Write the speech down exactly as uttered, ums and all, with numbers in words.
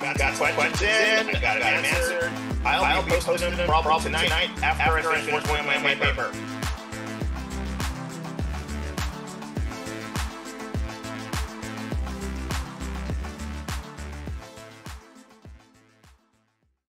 got, got questions in, I got them answered. I'll be posting them probably tonight after I finish working on my paper.